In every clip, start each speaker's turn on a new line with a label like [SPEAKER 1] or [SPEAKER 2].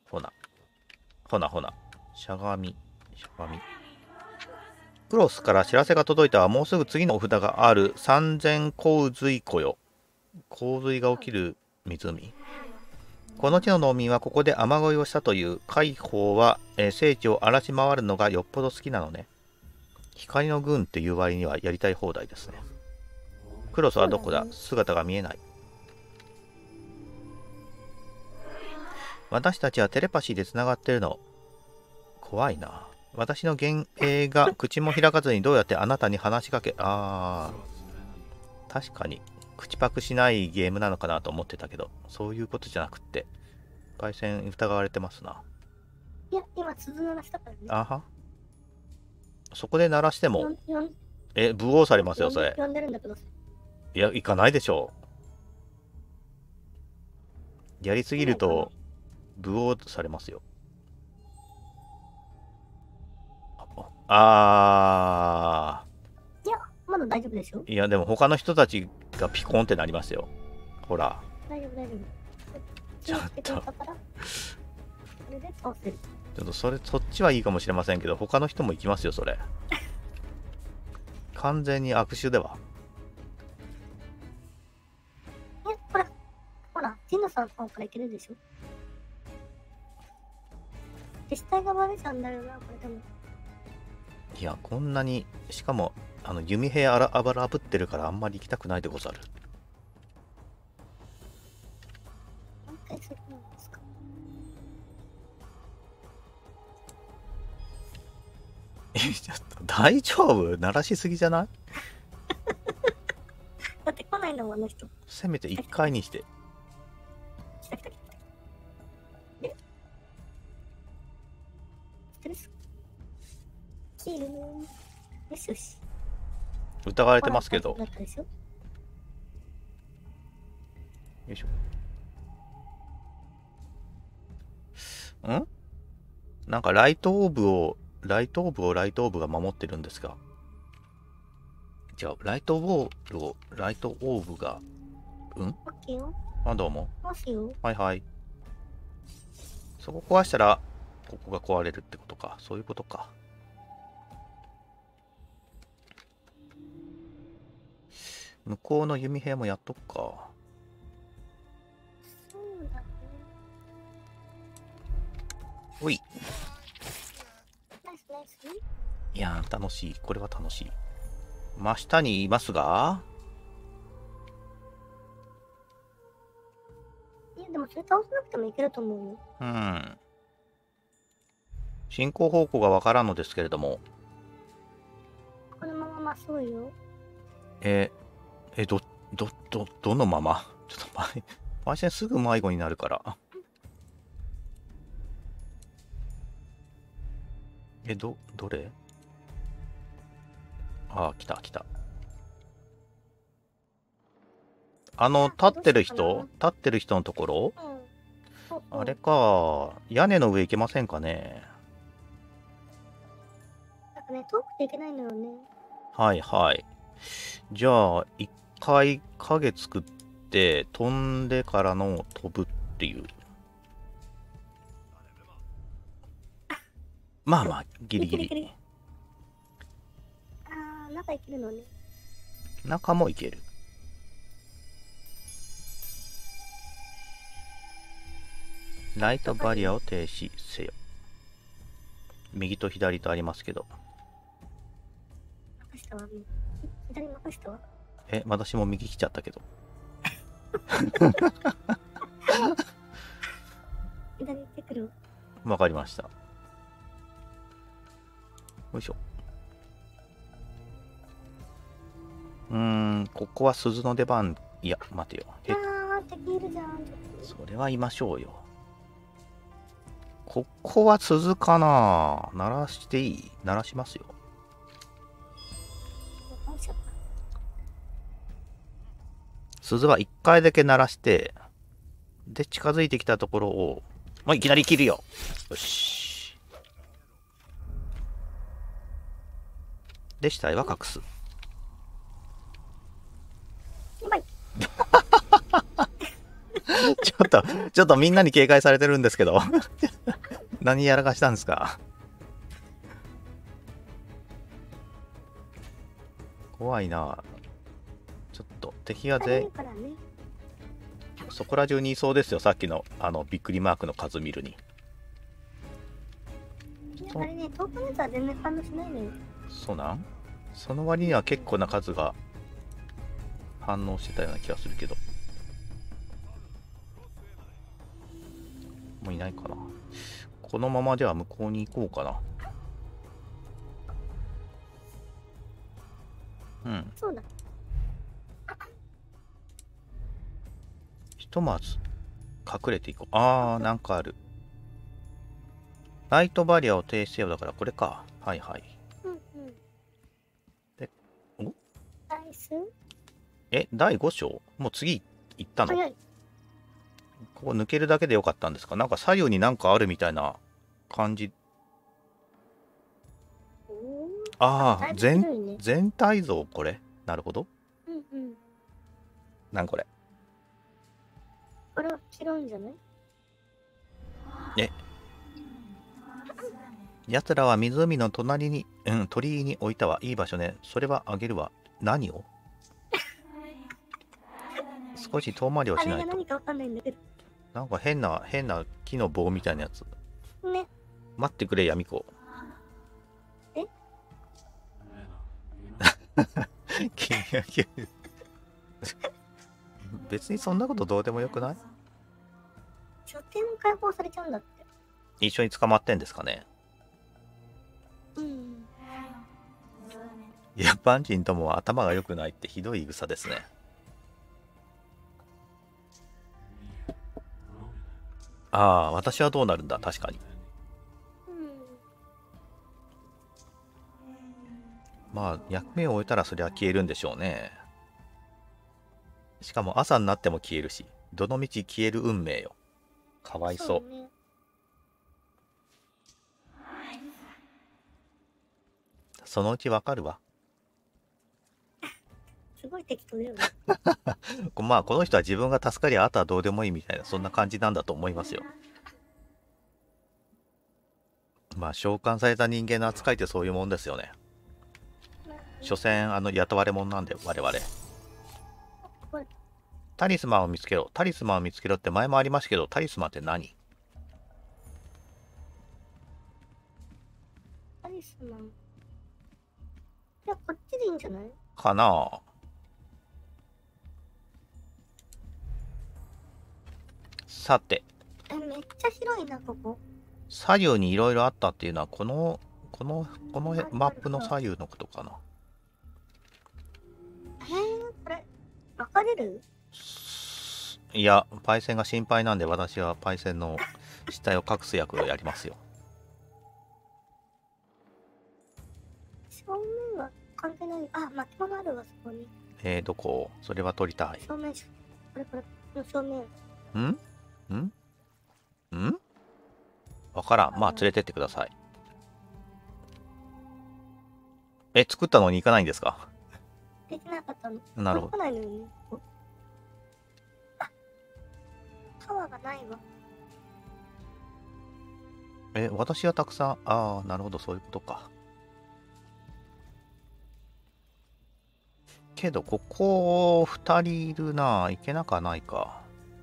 [SPEAKER 1] ほな。ほなほな。しゃがみ。しゃがみ。クロスから知らせが届いたわ。もうすぐ次のお札がある。三千洪水湖よ。洪水が起きる湖。この地の農民はここで雨乞いをしたという。海宝は、聖地を荒らし回るのがよっぽど好きなのね。光の軍っていう割にはやりたい放題ですね。クロスはどこだ？姿が見えない。私たちはテレパシーでつながってるの。怖いな。私の幻影が口も開かずにどうやってあなたに話しかけ、確かに口パクしないゲームなのかなと思ってたけど、そういうことじゃなくって、パイセン疑われてますな。
[SPEAKER 2] いや、今、鈴鳴らしたからね。
[SPEAKER 1] あは。そこで鳴らしても、ブオーされますよ、それ。
[SPEAKER 2] 呼んでるんだけど。
[SPEAKER 1] いや、行かないでしょう。やりすぎると、ブオーされますよ。
[SPEAKER 2] いや、まだ大丈夫でしょ。
[SPEAKER 1] いや、でも他の人たちがピコンってなりますよ。ほら。
[SPEAKER 2] 大丈夫、大丈夫。
[SPEAKER 1] ちょっと。
[SPEAKER 2] ちょっと
[SPEAKER 1] そっちはいいかもしれませんけど、他の人も行きますよ、それ。完全に悪手では。
[SPEAKER 2] ほら、ジノさんの方から行けるでしょ。自治体がバレちゃうんだよな、これでも。
[SPEAKER 1] いや、こんなに、しかも、弓兵あばらぶってるからあんまり行きたくないでござる。
[SPEAKER 2] 何回するんですか。
[SPEAKER 1] ちょっと、大丈夫？鳴らしすぎじゃない？
[SPEAKER 2] だって来ないのもあの人。
[SPEAKER 1] せめて1回にして。
[SPEAKER 2] 来た来た来た。ストレス。キール。よしよし。
[SPEAKER 1] 疑われてますけど。よいしょ。ん？なんかライトオーブをライトオーブが守ってるんですが。じゃあ、ライトオーブが、どうも。はいはい。そこ壊したら、ここが壊れるってことか。そういうことか。向こうの弓兵もやっとくか。
[SPEAKER 2] そうだね。
[SPEAKER 1] おい。
[SPEAKER 2] ナイスナイス。
[SPEAKER 1] いやー、楽しい。これは楽しい。真下にいますが。
[SPEAKER 2] いや、でもそれ倒さなくてもいけると思うよ。
[SPEAKER 1] うん。進行方向がわからんのですけれども。
[SPEAKER 2] このまままっすぐよ。
[SPEAKER 1] どのままちょっと前線すぐ迷子になるから。どれ？来た来た。立ってる人のところ、あれか、屋根の上行けませんかね。
[SPEAKER 2] なんかね、遠くていけないのよね。
[SPEAKER 1] はいはい。じゃあ、一回影作って、飛んでからの飛ぶっていう。まあまあ、ギリギリ。
[SPEAKER 2] 中行けるのね。
[SPEAKER 1] 中も行ける。ライトバリアを停止せよ。右と左とありますけど。
[SPEAKER 2] 任したわ。左任したわ。
[SPEAKER 1] 私も右来ちゃったけど。
[SPEAKER 2] 左行ってくる。
[SPEAKER 1] わかりました。よいしょ。ここは鈴の出番。いや、待てよ。
[SPEAKER 2] 敵いるじゃん。
[SPEAKER 1] それは言いましょうよ。ここは鈴かな？鳴らしていい？鳴らしますよ。鈴は1回だけ鳴らして、で、近づいてきたところを、いきなり切るよ。よし。で、死体は隠す。 ちょっとみんなに警戒されてるんですけど。何やらかしたんですか？怖いな。ちょっと敵が
[SPEAKER 2] いるからね。
[SPEAKER 1] そこら中にいそうですよ。さっきのびっくりマークの数見るに。
[SPEAKER 2] いやあれね、遠くのやつは全然反応しないのよ。
[SPEAKER 1] そうなん？その割には結構な数が反応してたような気がするけど。もういないかな。このままでは向こうに行こうかな。うん。
[SPEAKER 2] そうだ。
[SPEAKER 1] ひとまず隠れていこう。あー、なんかある。ライトバリアを停止せよだからこれか。はいはい。
[SPEAKER 2] うんうん。
[SPEAKER 1] で、お
[SPEAKER 2] ダイス
[SPEAKER 1] 第5章もう次行ったの？
[SPEAKER 2] 早い。
[SPEAKER 1] ここ抜けるだけでよかったんですか？なんか左右になんかあるみたいな感じ。ああ、
[SPEAKER 2] だいぶ広いね。
[SPEAKER 1] 全体像これ。なるほど。
[SPEAKER 2] うんうん。
[SPEAKER 1] なんこれ。
[SPEAKER 2] これは広いんじゃない？
[SPEAKER 1] 奴らは湖の隣に、鳥居に置いたわ。いい場所ね。それはあげるわ。何を？少し遠回りを
[SPEAKER 2] あ
[SPEAKER 1] しないと。
[SPEAKER 2] れが何かわかんないんだけど。
[SPEAKER 1] なんか変な木の棒みたいなやつ。
[SPEAKER 2] ね。
[SPEAKER 1] 待ってくれ、ヤミコ。
[SPEAKER 2] え
[SPEAKER 1] 別にそんなことどうでもよくない？
[SPEAKER 2] 拠点解放されちゃうんだって。
[SPEAKER 1] 一緒に捕まってんですかね。
[SPEAKER 2] うん。
[SPEAKER 1] 一般人とも頭が良くないってひどい言い草ですね。ああ、私はどうなるんだ。確かに。まあ、役目を終えたらそりゃ消えるんでしょうね。しかも朝になっても消えるし、どのみち消える運命よ。かわいそう。
[SPEAKER 2] そうね。
[SPEAKER 1] そのうちわかるわ。
[SPEAKER 2] すごい適当だよね。
[SPEAKER 1] まあ、この人は自分が助かりゃあとはどうでもいいみたいな、そんな感じなんだと思いますよ。まあ、召喚された人間の扱いってそういうもんですよね。所詮、雇われ者なんで、我々。タリスマンを見つけろ。タリスマンを見つけろって前もありましたけど、タリスマンって何？
[SPEAKER 2] タリスマン。いや、こっちでいいんじゃない？
[SPEAKER 1] かなあ。さて。
[SPEAKER 2] めっちゃ広いな、ここ。
[SPEAKER 1] 左右にいろいろあったっていうのは、このマップの左右のことかな。
[SPEAKER 2] これ、分かれる？
[SPEAKER 1] いや、パイセンが心配なんで、私はパイセンの死体を隠す役をやりますよ。
[SPEAKER 2] 正面は関係ない。あ、巻物あるわ、そこに。
[SPEAKER 1] どこ？それは取りたい。
[SPEAKER 2] 正面、これ、正面。
[SPEAKER 1] んわからん。まあ、連れてってください。作ったのに行かないんですか？
[SPEAKER 2] できなかったの。
[SPEAKER 1] なるほど。
[SPEAKER 2] 来ないのよね。あ、川がないわ。
[SPEAKER 1] 私はたくさん、ああ、なるほど、そういうことか。けど、ここ2人いるな。行けなかないか。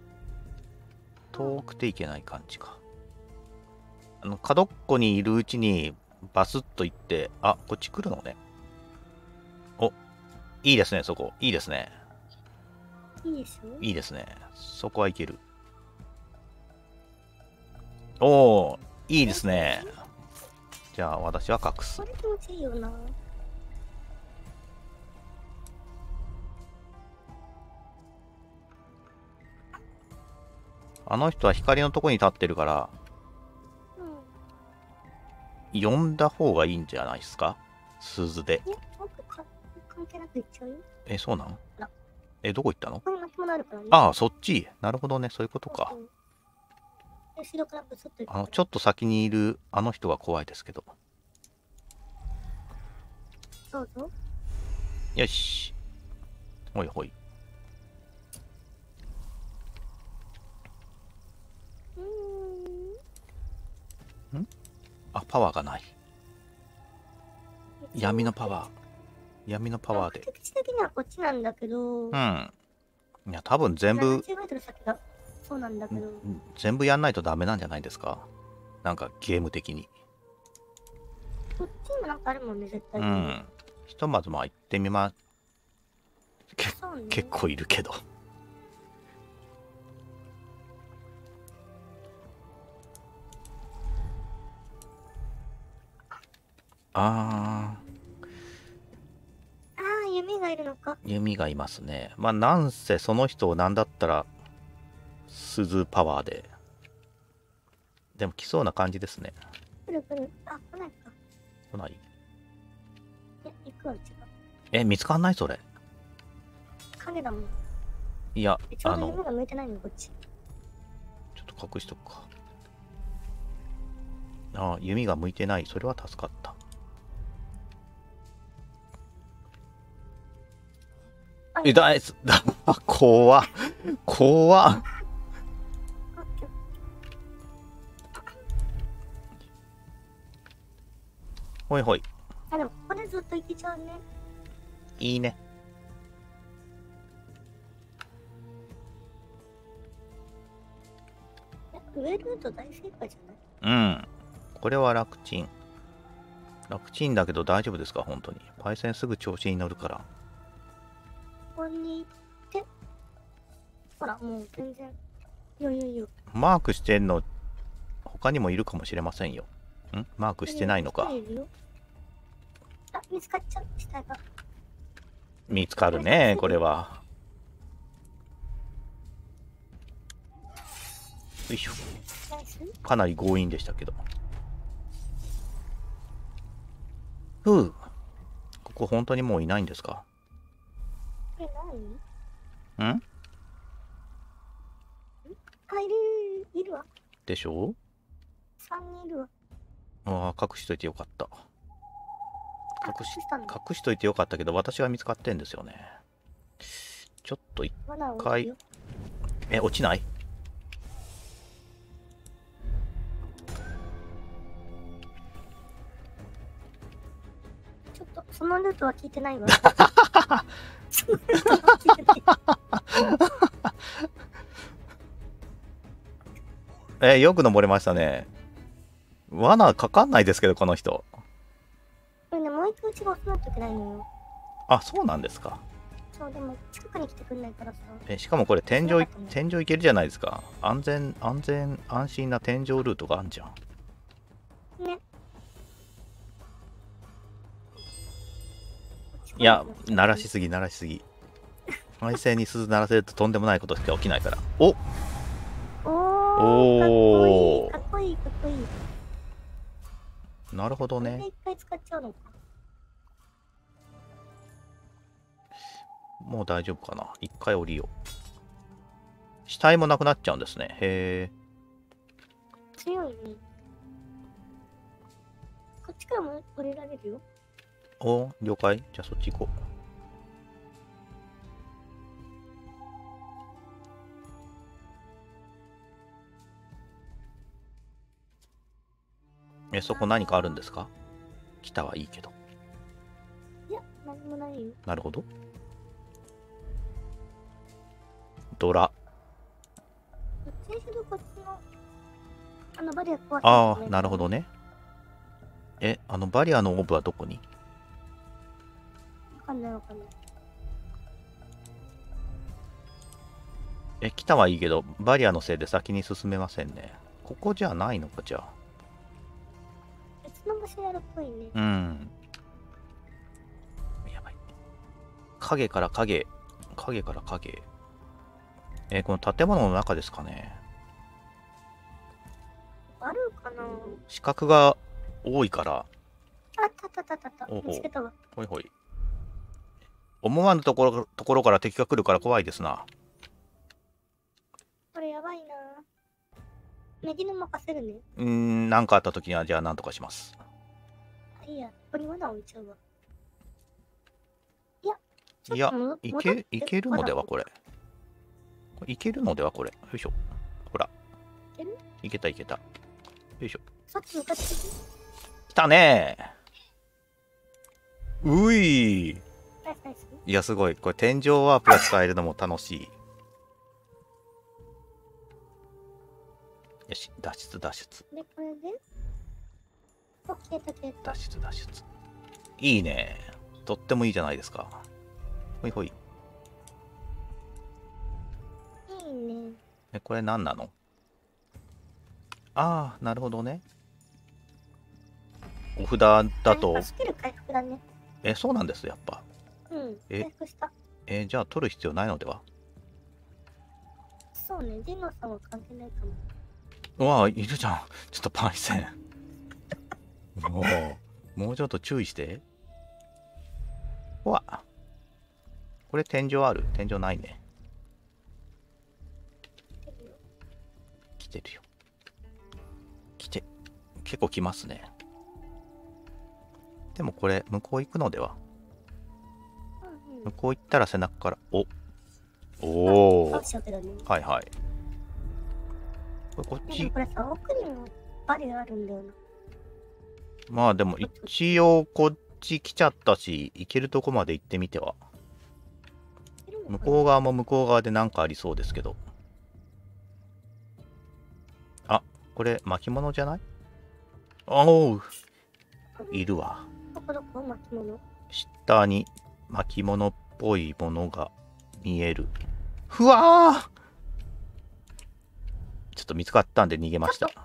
[SPEAKER 1] 遠くて行けない感じか。角っこにいるうちに、バスッと行って、あ、こっち来るのね。お、いいですね、そこ。いいですね。
[SPEAKER 2] いいでしょ？
[SPEAKER 1] いいですね。そこはいける。おー、いいですね。じゃあ、私は隠す
[SPEAKER 2] こ。れ気持ちいいよな。
[SPEAKER 1] あの人は光のとこに立ってるから、呼んだ方がいいんじゃないですか？鈴で。
[SPEAKER 2] いや、僕関係なく行っちゃうよ。
[SPEAKER 1] そうなん？どこ行ったの？
[SPEAKER 2] ここに巻物あるからね。
[SPEAKER 1] ああ、そっち。なるほどね、そういうことか。
[SPEAKER 2] 後ろからブスッと行く。
[SPEAKER 1] ちょっと先にいるあの人が怖いですけど。
[SPEAKER 2] どうぞ。
[SPEAKER 1] よし。ほいほい。 あ、パワーがない。闇のパワー。闇のパワーで。
[SPEAKER 2] 目的地的にはこっちなんだけど。
[SPEAKER 1] うん。いや、多分全部、
[SPEAKER 2] 70メートル先がそうなんだけど。
[SPEAKER 1] 全部やんないとダメなんじゃないですか。なんかゲーム的に。
[SPEAKER 2] こっちにもなんかあるもんね、絶対に。
[SPEAKER 1] うん。ひとまずまあ行ってみま、
[SPEAKER 2] そうね、
[SPEAKER 1] 結構いるけど。あ
[SPEAKER 2] ー、弓がいるのか。
[SPEAKER 1] 弓がいますね。まあなんせその人をなんだったら鈴パワーで。でも来そうな感じですね。
[SPEAKER 2] 来る来る。あ、来ないか。
[SPEAKER 1] 来ない。
[SPEAKER 2] いや、行くわ、うちが。
[SPEAKER 1] え、見つかんないそれ。
[SPEAKER 2] 影だもん。
[SPEAKER 1] いや、
[SPEAKER 2] ちょうど弓が向いてないの、こっち。
[SPEAKER 1] ちょっと隠しとくか。ああ、弓が向いてない。それは助かった。え、だい、怖っ。怖っ。ほいほい。
[SPEAKER 2] あ、でもここでずっと行けちゃうね。
[SPEAKER 1] いいね。
[SPEAKER 2] 上ルート大正解じゃない？
[SPEAKER 1] うん。これは楽ちん。楽ちんだけど大丈夫ですか本当に。パイセンすぐ調子に乗るから。
[SPEAKER 2] ここに行って、ほら、もう全然。よよよ。
[SPEAKER 1] マークしてんの、他にもいるかもしれませんよ。マークしてないのか。
[SPEAKER 2] あ、見つかっちゃう、下が。
[SPEAKER 1] 見つかるね、これは。よいしょ。かなり強引でしたけど。ふう。ここ本当にもういないんですか？
[SPEAKER 2] これ何？あ、いるわ。
[SPEAKER 1] でしょう？
[SPEAKER 2] 3人いるわ。
[SPEAKER 1] ああ、隠しといてよかった。隠しといてよかったけど、私が見つかってんですよね。ちょっと一回。え、落ちない？
[SPEAKER 2] ちょっと、そのルートは聞いてないわ。
[SPEAKER 1] よく登れましたね。罠かかんないですけど、この人。
[SPEAKER 2] これね、もう一回うちが押さないといけないのよ。
[SPEAKER 1] あ、そうなんですか。
[SPEAKER 2] そう、でも近くに来てくんないからさ。
[SPEAKER 1] しかもこれ天井行けるじゃないですか。安心な天井ルートがあんじゃん。
[SPEAKER 2] ね。
[SPEAKER 1] いや、鳴らしすぎ。配線に鈴鳴らせるととんでもないことしか起きないから。お
[SPEAKER 2] おー、かっこいい。
[SPEAKER 1] なるほどね。
[SPEAKER 2] 一回使っちゃうのか。
[SPEAKER 1] もう大丈夫かな。一回降りよう。死体もなくなっちゃうんですね。へえ。
[SPEAKER 2] 強いね。こっちからも降りられるよ。
[SPEAKER 1] お、了解。じゃあそっち行こう。そこ何かあるんですか？来たはいいけど。
[SPEAKER 2] いや、何もないよ。
[SPEAKER 1] なるほど。ドラ。
[SPEAKER 2] こっちのバリア壊す。
[SPEAKER 1] ああ、なるほどね。バリアのオーブはどこに？
[SPEAKER 2] わかんない。
[SPEAKER 1] 来たはいいけど、バリアのせいで先に進めませんね。ここじゃないのか、じゃあ。
[SPEAKER 2] 別の場所やるっぽいね。
[SPEAKER 1] うん。やばい。影から影。この建物の中ですかね。
[SPEAKER 2] あるかな？
[SPEAKER 1] 死角が多いから。
[SPEAKER 2] あった。見つけたわ。
[SPEAKER 1] ほいほい。思わぬところから敵が来るから怖いですな。
[SPEAKER 2] これやばいな。右に任せるね。
[SPEAKER 1] なんかあった時にはじゃあ何とかします。
[SPEAKER 2] いいや、ここに罠置いちゃうわ。
[SPEAKER 1] いや、いけるのではこれ。いけるのではこれ。よいしょ。ほら。いけた。よいしょ。
[SPEAKER 2] さっき向かってきて。
[SPEAKER 1] 来たねー。うい。
[SPEAKER 2] ナイスナイス。
[SPEAKER 1] いや、すごい。これ天井ワープが使えるのも楽しい。よし、脱出脱出。
[SPEAKER 2] で、これで。オッケー、消えた。
[SPEAKER 1] 脱出脱出。いいね。とってもいいじゃないですか。ほいほい。
[SPEAKER 2] いいね。
[SPEAKER 1] これ何なの？ああ、なるほどね。お札だと。
[SPEAKER 2] スキル回復だね。
[SPEAKER 1] そうなんです、やっぱ。
[SPEAKER 2] うん、回復した。
[SPEAKER 1] じゃあ取る必要ないのでは？
[SPEAKER 2] そうね、ジノさんは関係ないかも。
[SPEAKER 1] うわあ、いるじゃん。ちょっとパイセン。もうちょっと注意して。うわ。これ天井ある？天井ないね。来てるよ。結構来ますね。でもこれ、向こう行くのでは？向こう行ったら背中から、おお。はいはい。こっち。
[SPEAKER 2] これさ、奥にもバリあるんだよな。
[SPEAKER 1] まあでも一応こっち来ちゃったし、行けるとこまで行ってみては。向こう側も向こう側でなんかありそうですけど。あ、これ巻物じゃない？おう、いるわ。
[SPEAKER 2] どこ巻物？
[SPEAKER 1] 下に巻物っぽいものが見える。ふわー！ちょっと見つかったんで逃げました。ちょ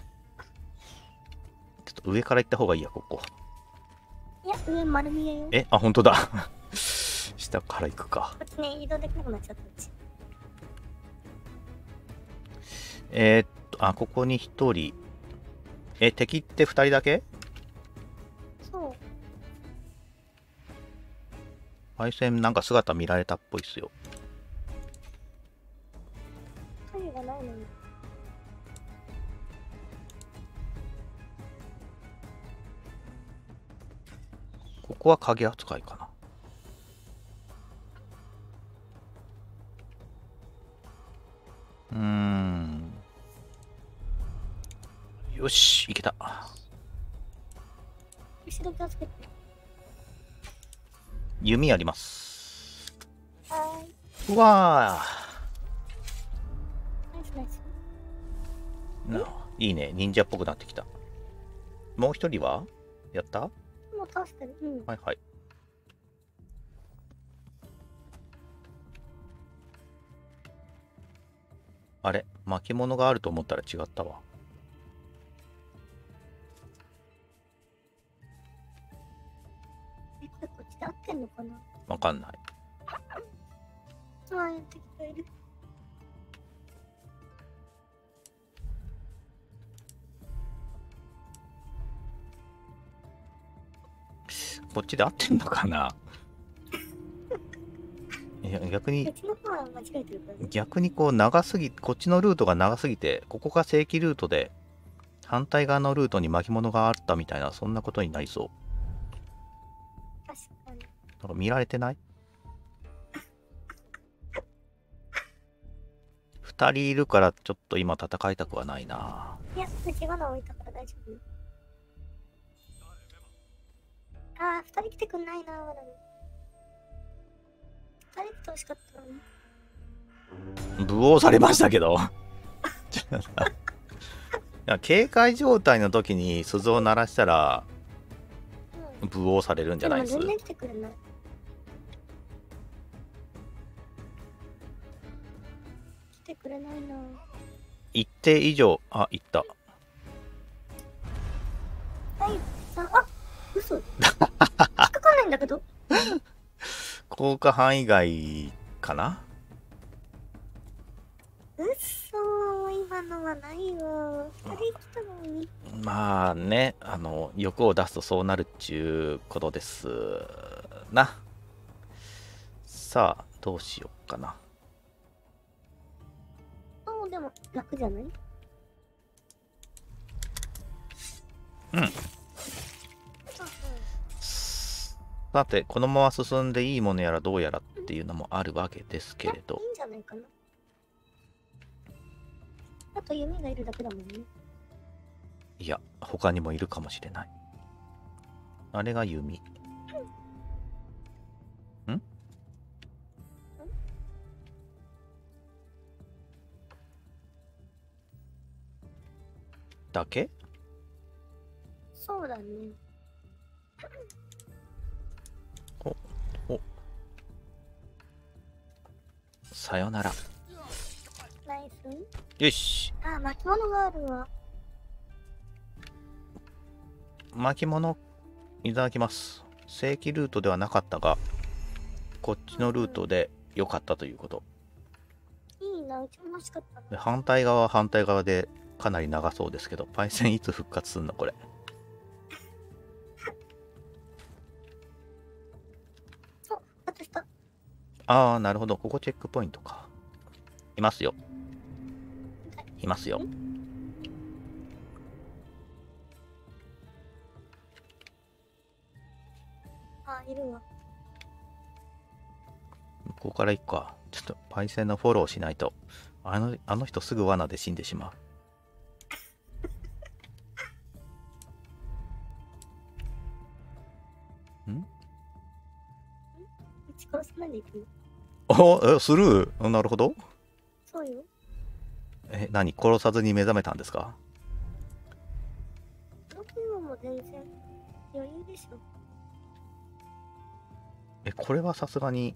[SPEAKER 1] っと上から行った方がいいや、ここ。
[SPEAKER 2] いや、上丸見えよ。
[SPEAKER 1] あ、本当だ。下から行くか。
[SPEAKER 2] こっちね、移動できなくなっちゃったうち。
[SPEAKER 1] ここに一人。敵って二人だけ？
[SPEAKER 2] そう。
[SPEAKER 1] 配線なんか姿見られたっぽいっすよ。
[SPEAKER 2] 影がないのに。
[SPEAKER 1] ここは影扱いかな。よし、いけた。
[SPEAKER 2] 後ろ気をつけて。
[SPEAKER 1] 弓あります。
[SPEAKER 2] は
[SPEAKER 1] ーい。うわ
[SPEAKER 2] ー。ナイスナイス。
[SPEAKER 1] いいね、忍者っぽくなってきた。もう一人はやった？も
[SPEAKER 2] う倒してる。うん。
[SPEAKER 1] はいはい。あれ、巻物があると思ったら違ったわ。
[SPEAKER 2] これこっちで合ってんのかな？
[SPEAKER 1] わかんない。
[SPEAKER 2] やってきている。
[SPEAKER 1] こっちで合ってんのかな？いや、逆にこう長すぎ、こっちのルートが長すぎて、ここが正規ルートで、反対側のルートに巻物があったみたいな、そんなことになりそう。
[SPEAKER 2] 確かに。
[SPEAKER 1] なんか見られてない？ 2人いるからちょっと今戦いたくはないな。
[SPEAKER 2] いや、違うの置いたから大丈夫。ああ、2人来てくんないな、まだ。2人来てほしかったのに。
[SPEAKER 1] 武王されましたけど。いや、警戒状態の時に鈴を鳴らしたら、武王されるんじゃないですか。
[SPEAKER 2] 全然来てくれない。来てくれないな。
[SPEAKER 1] 一定以上、あ、行った。
[SPEAKER 2] 第3、あ、嘘。引っかかんないんだけど。
[SPEAKER 1] 効果範囲外かな。
[SPEAKER 2] 嘘、今のはないわ。2人来たのに。
[SPEAKER 1] まあね、欲を出すとそうなるっちゅうことですな。さあ、どうしようかな。
[SPEAKER 2] でも楽じゃない？
[SPEAKER 1] うん。さて、このまま進んでいいものやらどうやらっていうのもあるわけですけれど。
[SPEAKER 2] いいんじゃないかな。あと弓がいるだけだもんね。
[SPEAKER 1] いや、他にもいるかもしれない。あれが弓。んだけ？
[SPEAKER 2] そうだね。
[SPEAKER 1] お、さよなら。
[SPEAKER 2] ナイス。
[SPEAKER 1] よし。
[SPEAKER 2] あ、巻物があるわ。
[SPEAKER 1] 巻物いただきます。正規ルートではなかったが、こっちのルートで良かったということ。
[SPEAKER 2] いいな、うちも欲しかったな。
[SPEAKER 1] で反対側は反対側でかなり長そうですけど、パイセンいつ復活すんのこれ。
[SPEAKER 2] そう、復活した。
[SPEAKER 1] ああ、なるほど。ここチェックポイントか。いますよ。いますよ。
[SPEAKER 2] あ、いるわ。
[SPEAKER 1] 向こうから行くか。ちょっとパイセンのフォローしないと。あの人すぐ罠で死んでしまう。ん？
[SPEAKER 2] うち殺さないでいくよ。
[SPEAKER 1] スルー？なるほど。
[SPEAKER 2] そうよ。
[SPEAKER 1] 何？殺さずに目覚めたんですか？
[SPEAKER 2] 僕今も全然余裕でしょ。
[SPEAKER 1] これはさすがに。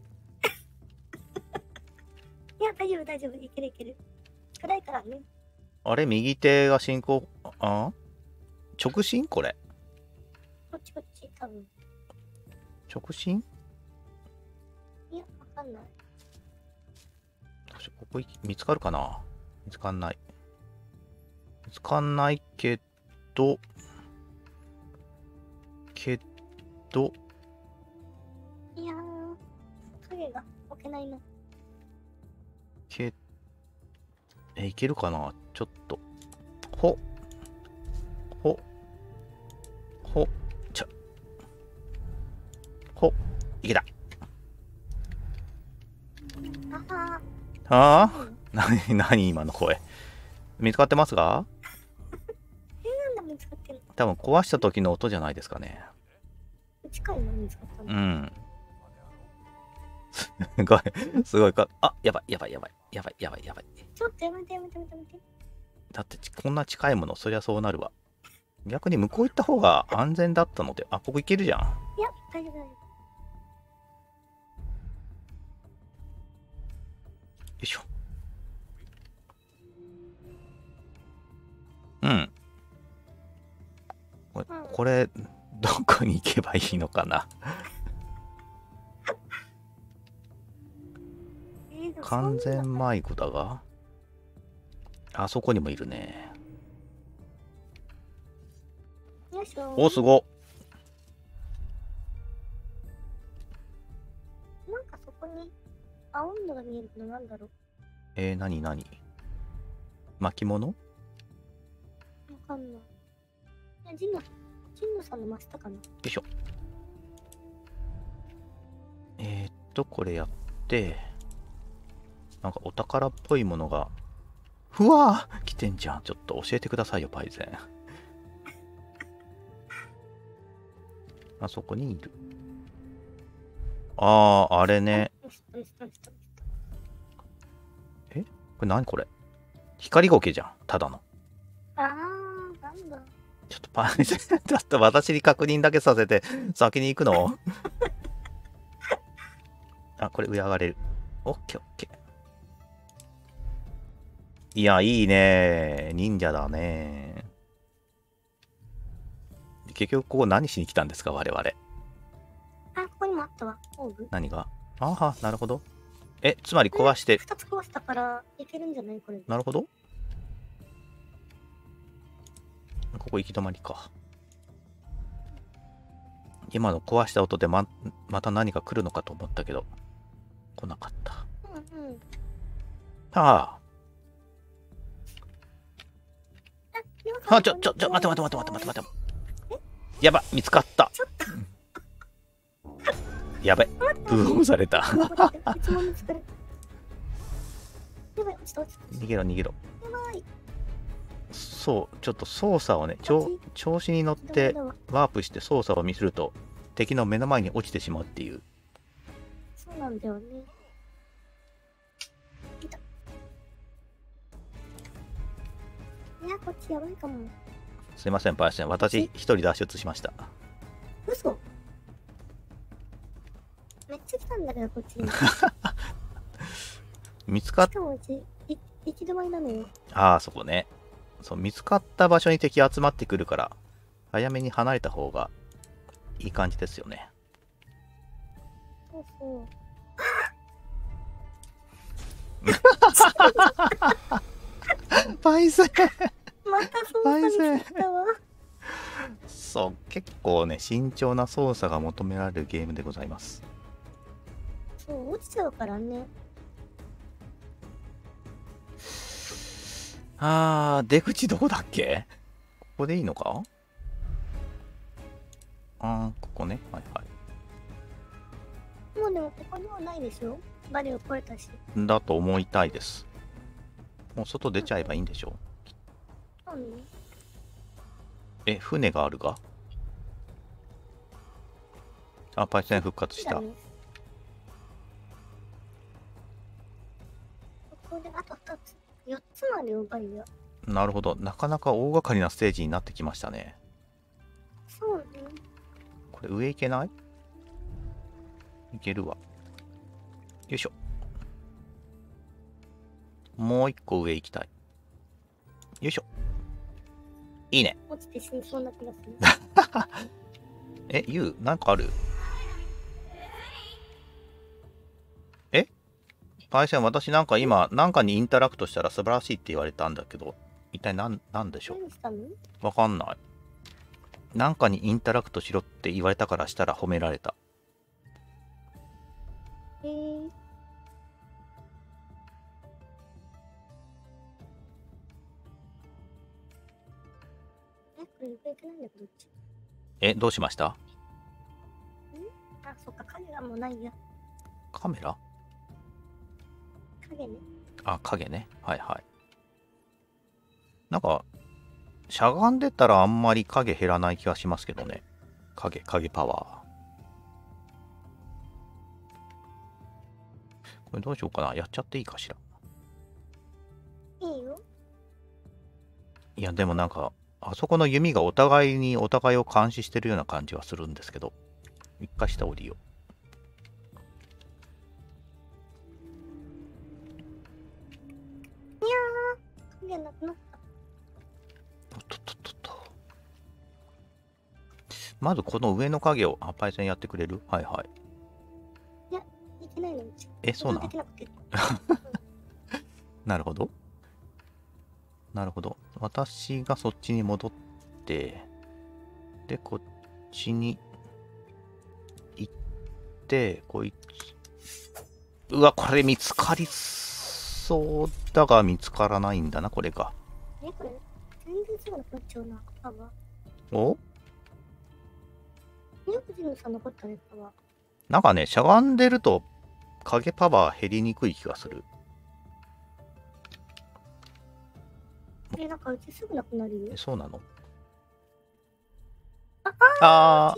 [SPEAKER 2] いや、大丈夫、大丈夫。いけるいける。暗いからね。
[SPEAKER 1] あれ、右手が進行、直進これ。
[SPEAKER 2] こっちこっち、多分。
[SPEAKER 1] 直進？
[SPEAKER 2] いや、わかんない。
[SPEAKER 1] ここ見つかるかな？見つかんない。見つかんないけど、
[SPEAKER 2] いやー、影が置けないな。
[SPEAKER 1] いけるかな？ちょっと。いけた。
[SPEAKER 2] あ
[SPEAKER 1] 何今の声。見つかってますか？
[SPEAKER 2] なんで見つかってんの？
[SPEAKER 1] 多分壊した時の音じゃないですかね。
[SPEAKER 2] 近いの見つかったの？
[SPEAKER 1] うん。すごいか。やばい。
[SPEAKER 2] ちょっとやめて。
[SPEAKER 1] だってこんな近いもの、そりゃそうなるわ。逆に向こう行った方が安全だったので、ここ行けるじゃん。
[SPEAKER 2] いや、大丈夫。
[SPEAKER 1] よいしょ。うん。これ、どこに行けばいいのかな。完全迷子だが。あそこにもいるね。
[SPEAKER 2] よいしょ。
[SPEAKER 1] お、すご。
[SPEAKER 2] なんかそこに青いのが見えるけどなんだろう。
[SPEAKER 1] 何巻物？
[SPEAKER 2] わかんない。ジンノさんの真下かな。よ
[SPEAKER 1] いしょ。これやって、なんかお宝っぽいものが、ふわー来てんじゃん。ちょっと教えてくださいよ、パイセン。あそこにいる。あれね。これ何これ？光ゴケじゃん、ただの。
[SPEAKER 2] なんだ。
[SPEAKER 1] ちょっとパイセン、ちょっと私に確認だけさせて、先に行くの？これ上上がれる。オッケーオッケー。いや、いいね。忍者だね。結局、ここ何しに来たんですか、我々。
[SPEAKER 2] ここにもあったわ。
[SPEAKER 1] 何が？なるほど。つまり壊して。
[SPEAKER 2] 2つ壊したからいけるんじゃないこれ。
[SPEAKER 1] なるほど。ここ行き止まりか。今の壊した音でまた何か来るのかと思ったけど、来なかった。ちょ、待って。やば、見つかった。やばい、ブーンされた。逃げろ。
[SPEAKER 2] やばい。
[SPEAKER 1] そう、ちょっと操作をね、
[SPEAKER 2] こっち
[SPEAKER 1] 調子に乗って
[SPEAKER 2] だわ
[SPEAKER 1] ワープして操作をミスると敵の目の前に落ちてしまうっていう。
[SPEAKER 2] そうなんだよね。いた。いや、こっちやばいかも。
[SPEAKER 1] すいません、パイセン。私一人脱出しました。
[SPEAKER 2] 嘘。めっちゃ来たんだけど、こっちに。し
[SPEAKER 1] 見つかっ
[SPEAKER 2] かもうち、行き止まりなのよ。
[SPEAKER 1] ああ、そこね。そう、見つかった場所に敵集まってくるから、早めに離れた方がいい感じですよね。
[SPEAKER 2] そうそう。
[SPEAKER 1] パイセン
[SPEAKER 2] また操作に来たわ。
[SPEAKER 1] そう、結構ね、慎重な操作が求められるゲームでございます。
[SPEAKER 2] そう、落ちちゃうからね。
[SPEAKER 1] 出口どこだっけ？ここでいいのか？ここね。はいは
[SPEAKER 2] もうでもここにはないでしょ。バリを超えたし。
[SPEAKER 1] い。だと思いたいです。もう外出ちゃえばいいんでしょ
[SPEAKER 2] 何？
[SPEAKER 1] 船があるが？パイセン復活した。
[SPEAKER 2] ここであと2つ。4つまでよ、バリは。
[SPEAKER 1] なるほど。なかなか大掛かりなステージになってきましたね。
[SPEAKER 2] そうね。
[SPEAKER 1] これ上行けない？いけるわ。よいしょ。もう一個上行きたい。よいしょ。いいね。
[SPEAKER 2] 落ちて死にそうな気がする。
[SPEAKER 1] ユウ、なんかある？パイセン、私なんか今、なんかにインタラクトしたら素晴らしいって言われたんだけど、一体なんでしょ
[SPEAKER 2] 何したの？
[SPEAKER 1] う？わかんない。なんかにインタラクトしろって言われたからしたら褒められた。
[SPEAKER 2] これ上行けないんだけど、どっち？
[SPEAKER 1] どうしました？
[SPEAKER 2] あ、そっか、影がもうないや。
[SPEAKER 1] カメラ？
[SPEAKER 2] 影ね。
[SPEAKER 1] 影ね。はいはい。なんか、しゃがんでたらあんまり影減らない気がしますけどね。影パワー。これどうしようかな。やっちゃっていいかしら。
[SPEAKER 2] いいよ。
[SPEAKER 1] いや、でもなんか、あそこの弓がお互いを監視してるような感じはするんですけど。一回下降りよ
[SPEAKER 2] いやー、影なくなった。
[SPEAKER 1] まずこの上の影を、パイセンやってくれる？はいはい。
[SPEAKER 2] いや、いけないのうち。
[SPEAKER 1] そうなの？
[SPEAKER 2] できなくて。
[SPEAKER 1] なるほど。なるほど。私がそっちに戻って、で、こっちに行って、うわ、これ見つかりそうだが見つからないんだな、これが。
[SPEAKER 2] これ、全然すぐなくなっちゃうな、パワ
[SPEAKER 1] お？
[SPEAKER 2] ー。よくジムさん残ったね、パワー。
[SPEAKER 1] なんかね、しゃがんでると影パワー減りにくい気がする。
[SPEAKER 2] なんかうちすぐなくなるよ。
[SPEAKER 1] そうなの？
[SPEAKER 2] あ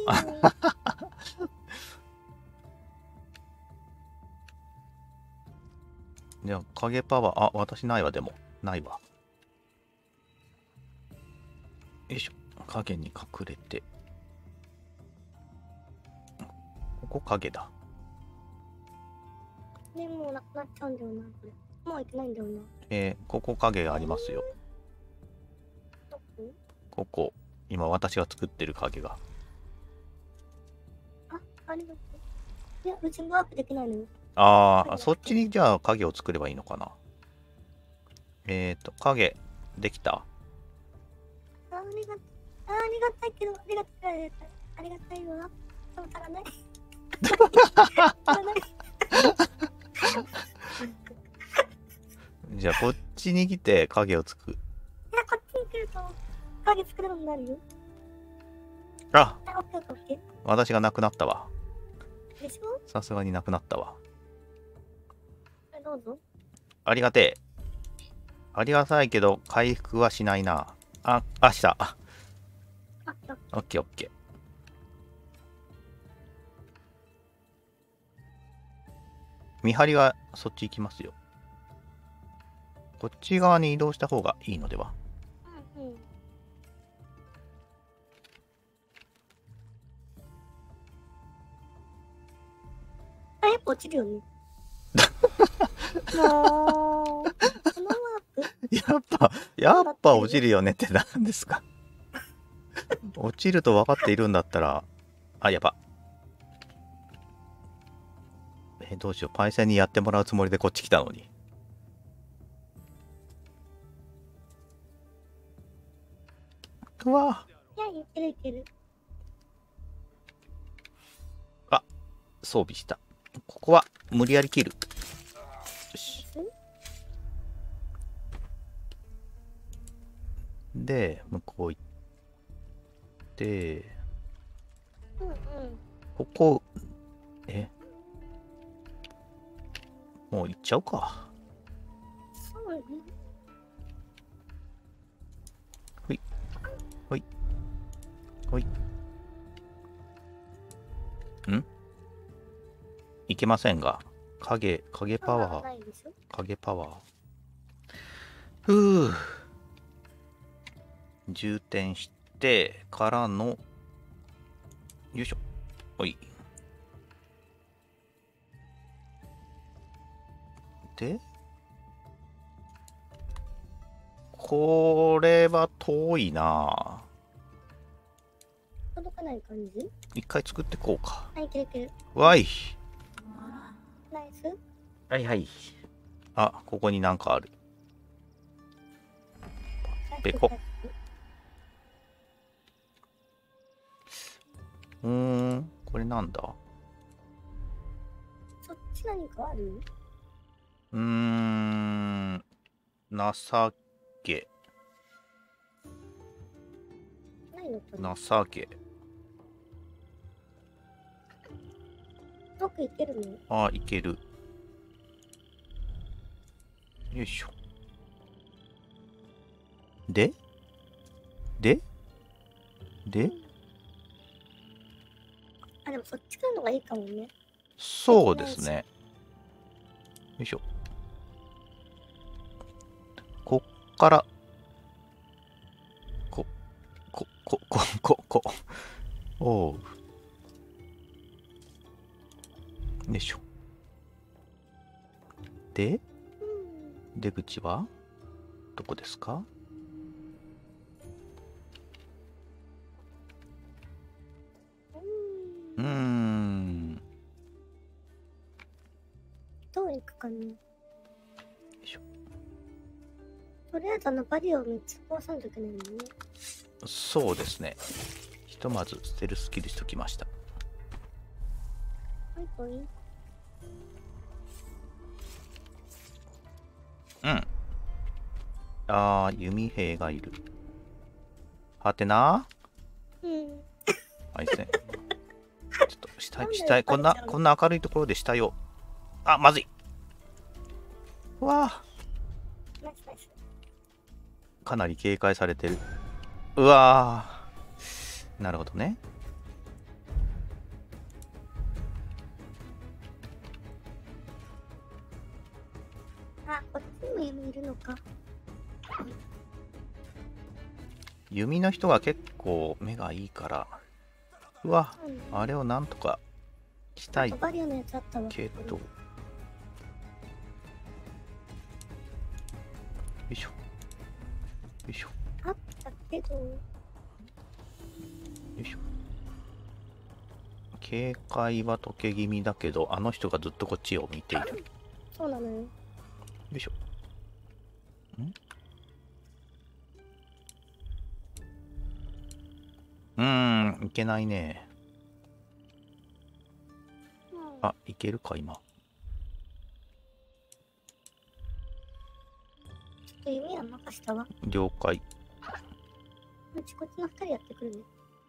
[SPEAKER 1] じゃあ、影パワー、私ないわ、でも。ないわ。よいしょ。影に隠れて。ここ影だ。
[SPEAKER 2] ね、もうなくなっちゃうんだよな、これ。もういけないんだよな。
[SPEAKER 1] ここ影がありますよ。
[SPEAKER 2] どこ？
[SPEAKER 1] ここ。今私が作ってる影が。
[SPEAKER 2] ありがとう。いや、うちワープできないのよ。
[SPEAKER 1] そっちにじゃあ影を作ればいいのかな。影、できた？
[SPEAKER 2] ありがたいけど、ありがたいわ。でも足らない。足らない。
[SPEAKER 1] じゃあこっちに来て影を作る。
[SPEAKER 2] いや、こっちに来ると影作れるようになるよ。オッケーオッケー。
[SPEAKER 1] 私がなくなったわ。
[SPEAKER 2] でしょ？
[SPEAKER 1] さすがになくなったわ。
[SPEAKER 2] どうぞ。
[SPEAKER 1] ありがてありがたいけど回復はしないな。した。
[SPEAKER 2] あ、
[SPEAKER 1] オッケーオッケー。見張りがそっち行きますよ。こっち側に移動した方がいいのでは。
[SPEAKER 2] うんうん。あ、やっぱ落ちるよね。もう、このワープ
[SPEAKER 1] やっぱ落ちるよねって何ですか。落ちると分かっているんだったら、やば。どうしよう。パイセンにやってもらうつもりでこっち来たのに。うわ。
[SPEAKER 2] いや、いけるいける。
[SPEAKER 1] 装備した。ここは無理やり切る。よし。で、向こう行って、
[SPEAKER 2] うんうん。
[SPEAKER 1] ここ、もう行っちゃうか。
[SPEAKER 2] そうね。
[SPEAKER 1] ほい。ほい。ほい。いけませんが、影パワー、影パワー。ふう。充填してからの、よいしょ。ほい。で、これは遠いな。
[SPEAKER 2] 届かない感じ？
[SPEAKER 1] 一回作ってこうか。
[SPEAKER 2] はい、いけるいける。
[SPEAKER 1] わい。
[SPEAKER 2] ナイス。
[SPEAKER 1] はいはい。ここになんかある。ペコ。これなんだ？
[SPEAKER 2] そっち何かある？
[SPEAKER 1] 情け。
[SPEAKER 2] ないのかな？
[SPEAKER 1] 情け。
[SPEAKER 2] 僕いけるの？
[SPEAKER 1] いける。よいしょ。で
[SPEAKER 2] でもそっちからのがいいかもね。
[SPEAKER 1] そうですね。よいしょ。こっから、おう。よいしょ。で、出口はどこですか？
[SPEAKER 2] どう行くかな？
[SPEAKER 1] よいしょ。
[SPEAKER 2] とりあえずバリを3つ壊さんといけないもんね。
[SPEAKER 1] そうですね。ひとまずステルスキルしときました。
[SPEAKER 2] はいはい。
[SPEAKER 1] 弓兵がいる。はてな。はいせん。ちょっと下こんな明るいところで下よ。まずい。うわかなり警戒されてる。うわなるほどね。
[SPEAKER 2] こっちにも弓いるのか。
[SPEAKER 1] 弓の人が結構目がいいから、あれをなんとかしたい
[SPEAKER 2] バリアのやつあったわ
[SPEAKER 1] けど。よいしょ。よいしょ。
[SPEAKER 2] あったけど。よ
[SPEAKER 1] いしょ。警戒は解け気味だけど、あの人がずっとこっちを見ている。
[SPEAKER 2] そうなのよ。
[SPEAKER 1] よいしょ。いけないね。いけるか今。ちょ
[SPEAKER 2] っと弓は任したわ。
[SPEAKER 1] 了解。
[SPEAKER 2] こっちの2人やってくるね。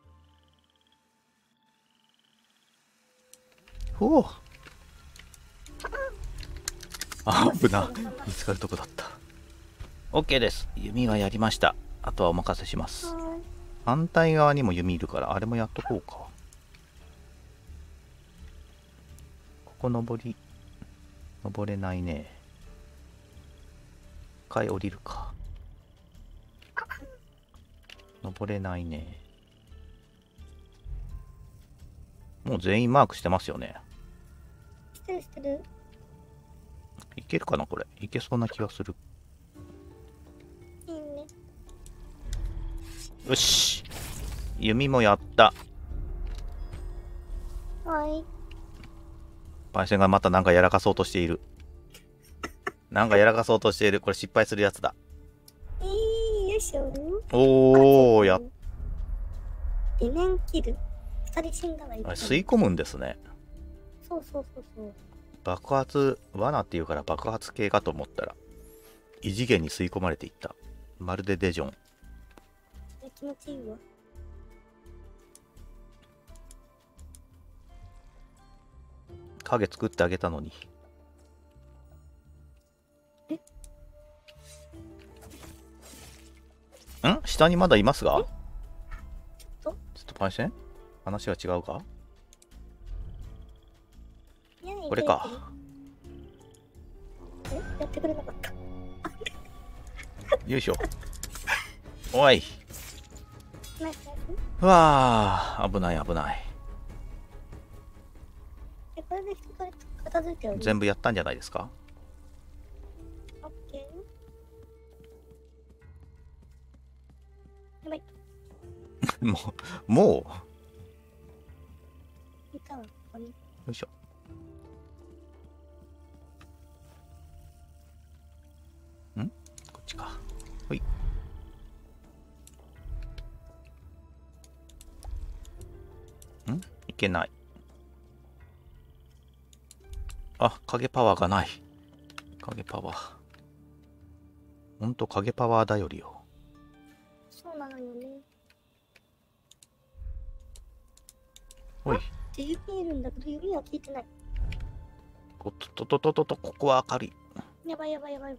[SPEAKER 1] おお。危な。見つかるとこだった。 OK です。弓はやりました。あとはお任せします。
[SPEAKER 2] はーい。
[SPEAKER 1] 反対側にも弓いるから、あれもやっとこうか。ここ登れないね。一回降りるか。登れないね。もう全員マークしてますよね。
[SPEAKER 2] してる。
[SPEAKER 1] いけるかなこれ。いけそうな気がする。
[SPEAKER 2] いいね。
[SPEAKER 1] よし。弓もやった。
[SPEAKER 2] はい。
[SPEAKER 1] パイセンがまたなんかやらかそうとしている。なんかやらかそうとしている。これ失敗するやつだ。
[SPEAKER 2] よいしょ。
[SPEAKER 1] おー、
[SPEAKER 2] 2年切る。2人死んだわ、
[SPEAKER 1] 吸い込むんですね。
[SPEAKER 2] そう。
[SPEAKER 1] 爆発、罠っていうから爆発系かと思ったら、異次元に吸い込まれていった。まるでデジョン。
[SPEAKER 2] 気持ちいいわ。
[SPEAKER 1] 影作ってあげたのに。下にまだいますがちょっとパイセン話は違うかこれか。
[SPEAKER 2] やってくれなかった。
[SPEAKER 1] よいしょ。おい。うわー、危ない。
[SPEAKER 2] これで一つ片付いてる。
[SPEAKER 1] 全部やったんじゃないですか。
[SPEAKER 2] オッケー。やばい。
[SPEAKER 1] も
[SPEAKER 2] いたわ、ここに。
[SPEAKER 1] よいしょ。こっちか。ほい。いけない。あ、影パワーがない。影パワー。ほんと影パワーだよりよ。
[SPEAKER 2] そうなのよね。
[SPEAKER 1] ほい。
[SPEAKER 2] って指いるんだけど、指は聞いてない。
[SPEAKER 1] おっと、ここは明るい。
[SPEAKER 2] やばい。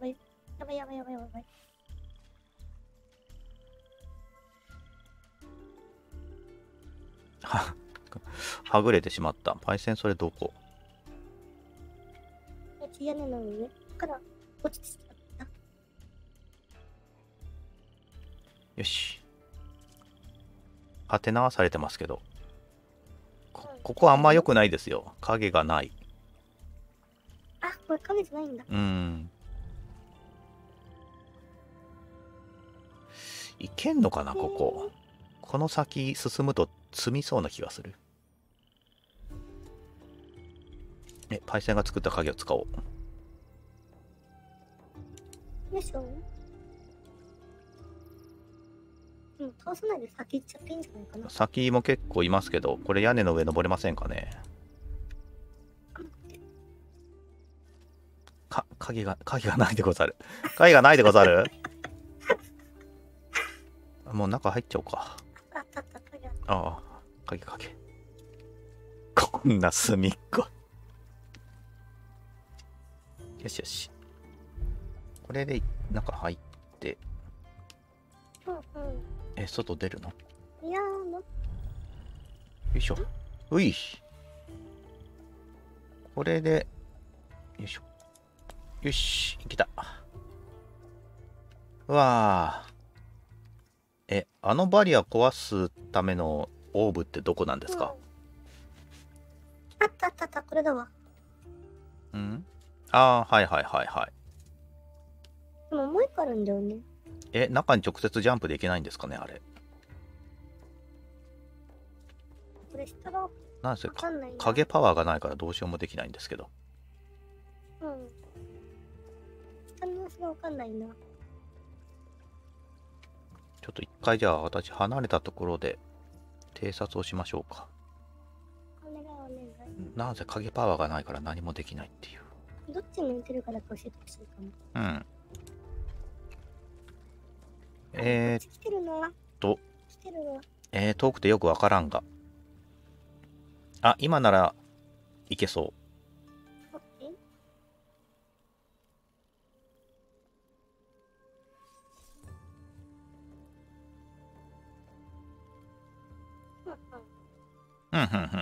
[SPEAKER 1] はぐれてしまった。パイセンそれどこ？
[SPEAKER 2] 屋根の上から落ちてしまった。
[SPEAKER 1] よし。当て直されてますけど。ここあんま良くないですよ。影がない。
[SPEAKER 2] あ、これ影じゃないんだ。
[SPEAKER 1] いけんのかな、ここ。この先進むと積みそうな気がする。パイセンが作った影を使おう。
[SPEAKER 2] よいしょ。もう倒さないで先行っちゃっていいんじゃないかな。
[SPEAKER 1] 先も結構いますけど、これ屋根の上登れませんかね。影がないでござる。影がないでござる。もう中入っちゃおうか。ああ、影。こんな隅っこ。よし。これで中入って。外出るの？
[SPEAKER 2] いやーの。
[SPEAKER 1] よいしょ。うい。これで、よいしょ。よし、いけた。うわー。あのバリア壊すためのオーブってどこなんですか？
[SPEAKER 2] あった、これだわ。
[SPEAKER 1] ああ、はい。
[SPEAKER 2] でももう一個あるんだよね。
[SPEAKER 1] 中に直接ジャンプできないんですかね、あれ。
[SPEAKER 2] これ下が
[SPEAKER 1] なんせ
[SPEAKER 2] わかんないな。
[SPEAKER 1] 影パワーがないからどうしようもできないんですけど。
[SPEAKER 2] 下の様子がわかんないな。
[SPEAKER 1] ちょっと一回じゃあ私離れたところで偵察をしましょうか。
[SPEAKER 2] お願い。
[SPEAKER 1] なんせ影パワーがないから何もできないっていう。
[SPEAKER 2] どっちに打てるかだけ教えてほしいかも。来てるの
[SPEAKER 1] 遠くてよくわからんが。あ、今ならいけそう。
[SPEAKER 2] うんうん。
[SPEAKER 1] うんうんうん。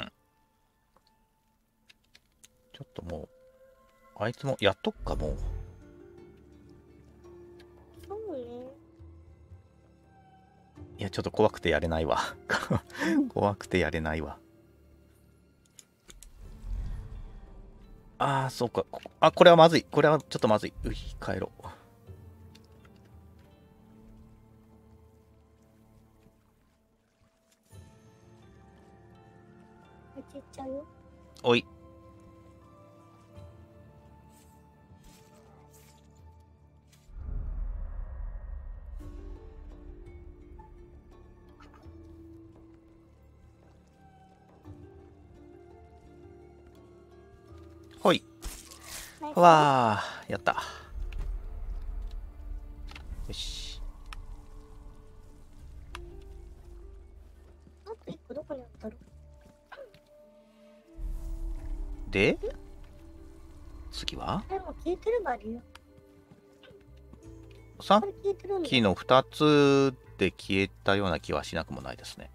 [SPEAKER 1] ちょっともう、あいつもやっとくか、もう。
[SPEAKER 2] そうね。
[SPEAKER 1] いや、ちょっと怖くてやれないわ。怖くてやれないわ。ああ、そうか。あ、これはまずい。これはちょっとまずい。うひ、帰ろう。
[SPEAKER 2] めっちゃいっちゃうよ。
[SPEAKER 1] おい。ほい。
[SPEAKER 2] ナイス。
[SPEAKER 1] わあ、やった。よし。
[SPEAKER 2] あと一個どこにあったろ
[SPEAKER 1] で、次は
[SPEAKER 2] う。もう消えてるばあるよ。
[SPEAKER 1] さっ
[SPEAKER 2] これ消えてるんだ。
[SPEAKER 1] きの2つで消えたような気はしなくもないですね。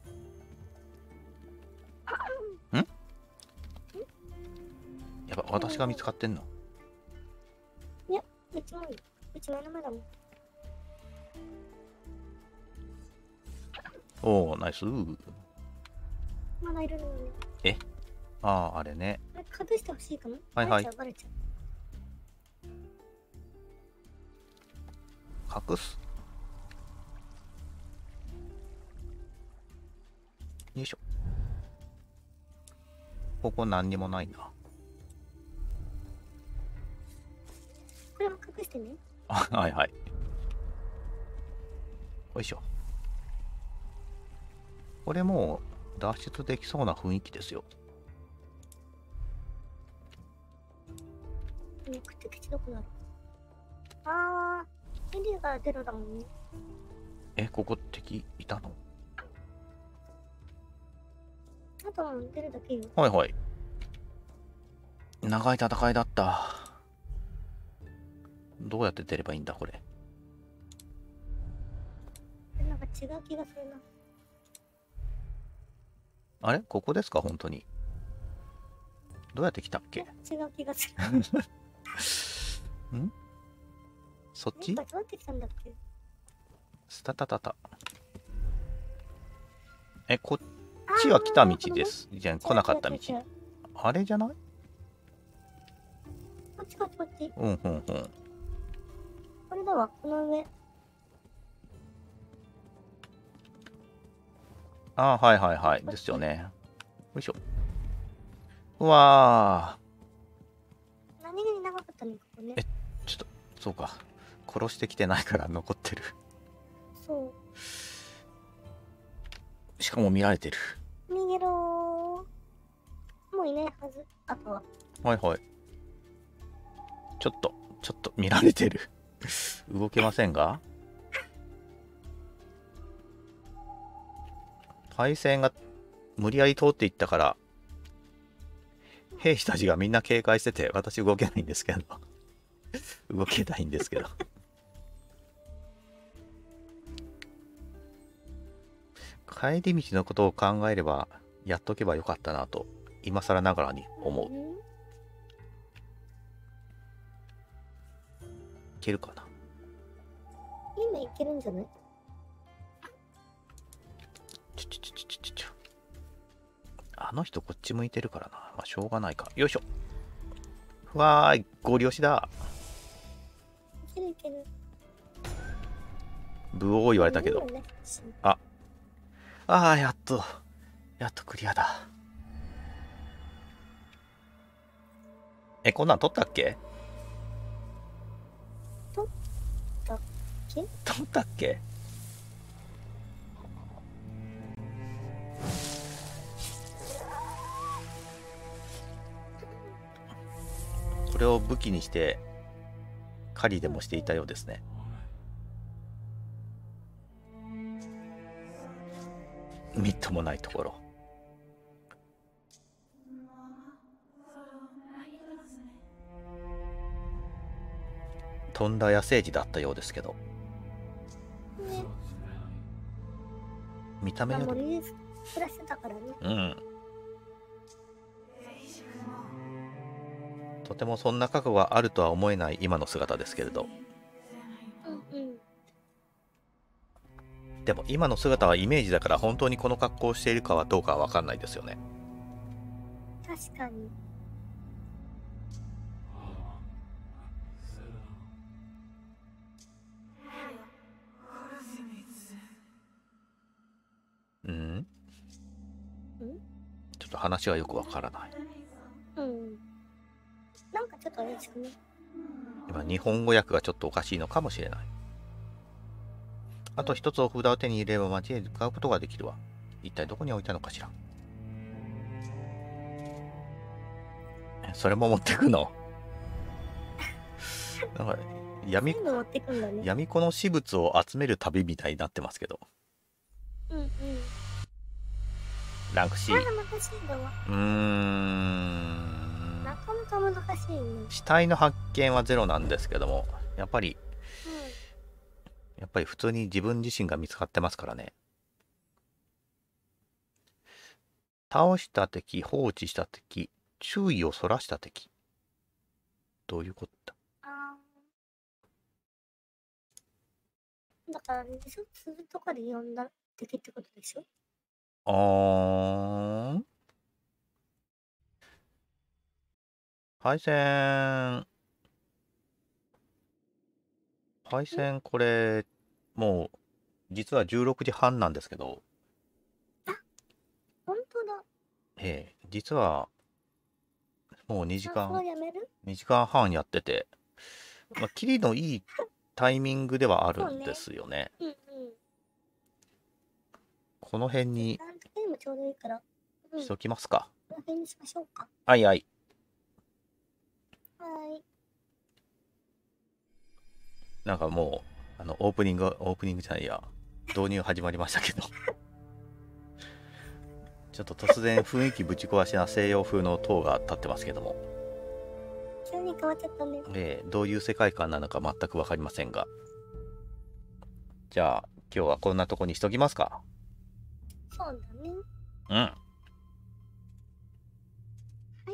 [SPEAKER 1] やば、私が見つかってんの？
[SPEAKER 2] いや、うちもいい。うち目の前だもん。
[SPEAKER 1] おお、ナイス。
[SPEAKER 2] まだいるのにね。
[SPEAKER 1] ああ、あれね。
[SPEAKER 2] これ隠してほしいかも。
[SPEAKER 1] はいはい
[SPEAKER 2] バレちゃう。
[SPEAKER 1] 隠す。よいしょ。ここ何にもないな。
[SPEAKER 2] これも隠してね。
[SPEAKER 1] あ、はいはい。よいしょ。これもう脱出できそうな雰囲気ですよ。
[SPEAKER 2] 目的地どこだろう。あー、エリアが出るだもんね。
[SPEAKER 1] ここ敵いたの？
[SPEAKER 2] あとは出るだけよ。
[SPEAKER 1] はいはい。長い戦いだった。どうやって出ればいいんだ、これ。
[SPEAKER 2] なんか違う気がするな。
[SPEAKER 1] あれここですか、本当に。どうやって来たっけ？
[SPEAKER 2] 違う気がする。
[SPEAKER 1] んそっち
[SPEAKER 2] どうやって来たんだっけ？
[SPEAKER 1] スタタタタ。こっちは来た道です。じゃあ来なかった道。あれじゃない？
[SPEAKER 2] こっちこっちこっち。
[SPEAKER 1] うんうんうん。
[SPEAKER 2] これだわ、この上。
[SPEAKER 1] ああ、はいはいはい。ですよね。よいしょ。うわ
[SPEAKER 2] 何気に長かったね、ここね。
[SPEAKER 1] ちょっと、そうか。殺してきてないから残ってる。
[SPEAKER 2] そ
[SPEAKER 1] しかも見られてる。
[SPEAKER 2] う。逃げろー。もういないはず。あとは。
[SPEAKER 1] はいはい。ちょっと見られてる。動けませんが、配線が無理やり通っていったから、兵士たちがみんな警戒してて、私動けないんですけど。動けないんですけど。帰り道のことを考えれば、やっとけばよかったなと、今更ながらに思う。いけるかな。
[SPEAKER 2] 今いけるんじゃない？
[SPEAKER 1] あの人こっち向いてるからな。まあ、しょうがないか。よいしょ。わーい、ゴリ押しだ。
[SPEAKER 2] いけるいける。
[SPEAKER 1] ブオー言われたけど。ああ、やっとクリアだ。こんなん取ったっけ？
[SPEAKER 2] 取
[SPEAKER 1] ったっけ？これを武器にして狩りでもしていたようですね。みっともないところ。とんだ野生児だったようですけど、
[SPEAKER 2] ね、
[SPEAKER 1] 見た目より
[SPEAKER 2] 森です。 暮らしてたからね。
[SPEAKER 1] うん。とてもそんな覚悟があるとは思えない今の姿ですけれど。
[SPEAKER 2] うんうん。
[SPEAKER 1] でも今の姿はイメージだから本当にこの格好をしているかはどうかは分かんないですよね。
[SPEAKER 2] 確かに。
[SPEAKER 1] うん。
[SPEAKER 2] ん
[SPEAKER 1] ちょっと話はよく分からない。
[SPEAKER 2] うん。なんかちょっと怪しくね。
[SPEAKER 1] 今日本語訳がちょっとおかしいのかもしれない。あと一つお札を手に入れれば街へ向かうことができるわ。一体どこに置いたのかしら。それも持ってくの？なんか闇
[SPEAKER 2] 全部持ってくんだね。
[SPEAKER 1] 闇子の私物を集める旅みたいになってますけど。
[SPEAKER 2] うんうん。
[SPEAKER 1] ランク C。
[SPEAKER 2] まだ難しいんだわ。なかなか難しいね。
[SPEAKER 1] 死体の発見はゼロなんですけども、やっぱり普通に自分自身が見つかってますからね。倒した敵、放置した敵、注意をそらした敵。どういうことだ？
[SPEAKER 2] だから、ね、するとかで呼んだ敵ってことでしょ？
[SPEAKER 1] 配線。これ、もう、実は16時半なんですけど、
[SPEAKER 2] 本当だ。
[SPEAKER 1] 実は、もう2時間、
[SPEAKER 2] やめる
[SPEAKER 1] 2時間半やってて、キリのいいタイミングではあるんですよね。
[SPEAKER 2] うんうん。
[SPEAKER 1] この辺に
[SPEAKER 2] 時間的にもちょうどいいから。
[SPEAKER 1] しときますか。
[SPEAKER 2] この辺にしましょうか。
[SPEAKER 1] はいはい。
[SPEAKER 2] はい。
[SPEAKER 1] なんかもう、オープニングじゃないや、導入始まりましたけど。ちょっと突然雰囲気ぶち壊しな西洋風の塔が立ってますけども。
[SPEAKER 2] 急に変わっちゃったね。
[SPEAKER 1] どういう世界観なのか全く分かりませんが。じゃあ、今日はこんなとこにしときますか。
[SPEAKER 2] そうだね。
[SPEAKER 1] うん。
[SPEAKER 2] はい。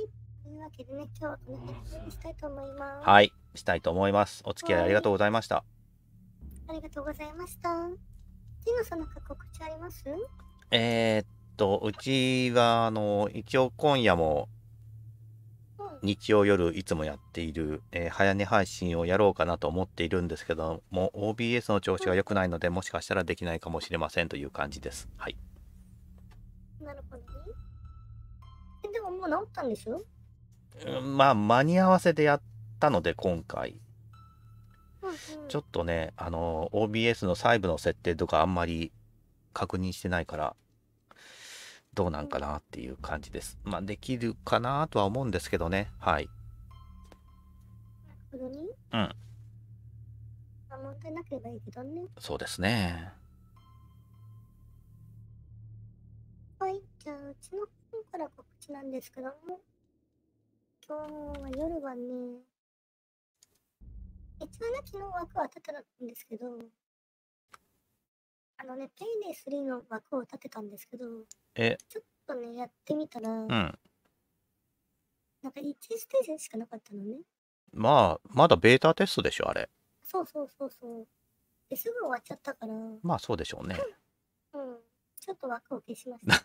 [SPEAKER 2] というわけでね、今日はこの辺にしたいと思います。
[SPEAKER 1] はい。したいと思います。お付き合いありがとうございました。
[SPEAKER 2] ありがとうございました。ティノさん、なんか告知あります？
[SPEAKER 1] うちは、一応今夜も、日曜夜いつもやっている、早寝配信をやろうかなと思っているんですけども、OBS の調子が良くないので、もしかしたらできないかもしれませんという感じです。はい。
[SPEAKER 2] なるほどね。でももう治ったんでしょ？
[SPEAKER 1] まあ、間に合わせでやったので、今回。ちょっとね、OBS の細部の設定とかあんまり確認してないから、どうなんかなっていう感じです。まあ、できるかなとは思うんですけどね。はい。
[SPEAKER 2] なるほどね。
[SPEAKER 1] うん。
[SPEAKER 2] 問題なければいいけどね。
[SPEAKER 1] そうですね。
[SPEAKER 2] はい、じゃあ、うちの方から告知なんですけども、今日は夜はね、一応ね、昨日枠は立てたんですけど、ペイデイ3の枠を立てたんですけど、ちょっとね、やってみたら、なんか1ステージしかなかったのね。
[SPEAKER 1] まあ、まだベータテストでしょ、あれ。
[SPEAKER 2] そう。ですぐ終わっちゃったから。
[SPEAKER 1] まあ、そうでしょうね。
[SPEAKER 2] ちょっと枠を消しました。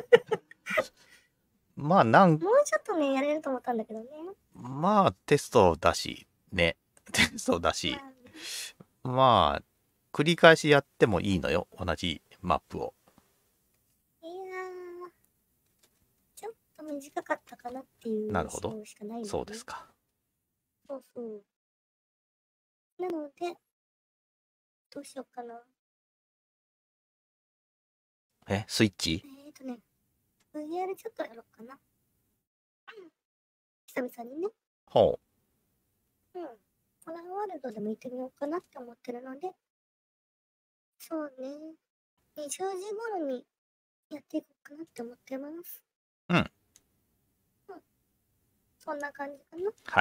[SPEAKER 1] まあ、
[SPEAKER 2] もうちょっとね、やれると思ったんだけどね。
[SPEAKER 1] まあ、テストだし、ね。テストだし。まあ、繰り返しやってもいいのよ。同じマップを。
[SPEAKER 2] いやー、ちょっと短かったかなっていう
[SPEAKER 1] なるほど。
[SPEAKER 2] しかないので、
[SPEAKER 1] そうですか。
[SPEAKER 2] そう。なので、どうしようかな。
[SPEAKER 1] スイッチ
[SPEAKER 2] VR ちょっとやろうかな。久々にね。
[SPEAKER 1] ほ
[SPEAKER 2] ホラーワールドでも行ってみようかなって思ってるので、そうね。20時頃にやっていこうかなって思ってます。そんな感じかな。
[SPEAKER 1] はい。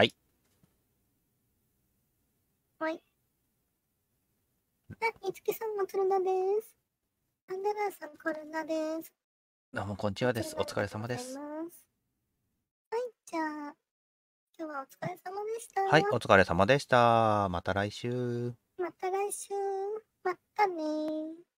[SPEAKER 2] はい。いつきさん、まつるなです。 アンデラーさん、コルナです。
[SPEAKER 1] どうも、こんにちはです。お疲れ様で
[SPEAKER 2] あり
[SPEAKER 1] す。
[SPEAKER 2] がとうございます。はい、じゃあ、今日はお疲れ様でした。
[SPEAKER 1] はい、お疲れ様でした。また来週。
[SPEAKER 2] また来週。またねー。